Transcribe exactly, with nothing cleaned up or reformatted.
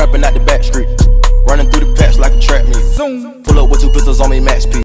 trapping out the back street, running through the patch like a trap meet. Pull up with two pistols on me, max P.